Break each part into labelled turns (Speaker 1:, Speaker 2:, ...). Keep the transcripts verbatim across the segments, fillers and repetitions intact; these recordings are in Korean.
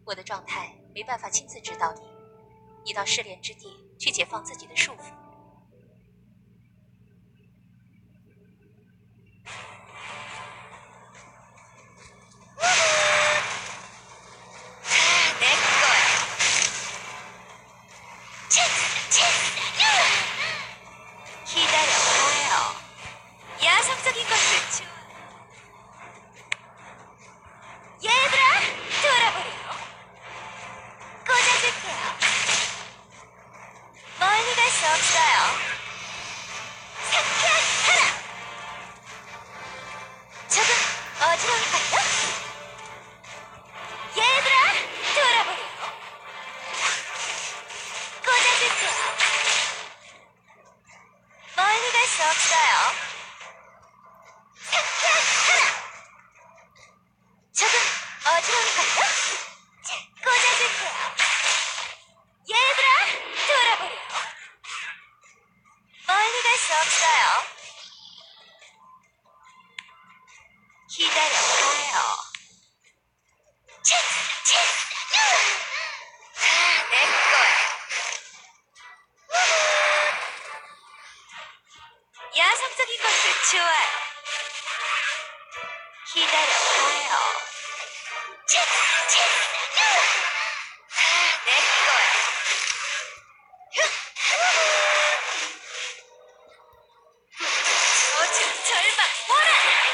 Speaker 1: 我的状态没办法亲自指导你，你到试炼之地去解放自己的束缚。야성적인 것을 좋아요. 기다려봐요. 내 거야. 저주 절망 보라.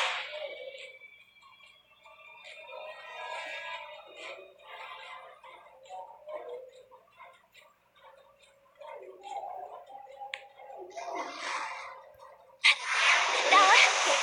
Speaker 1: 나와 함께.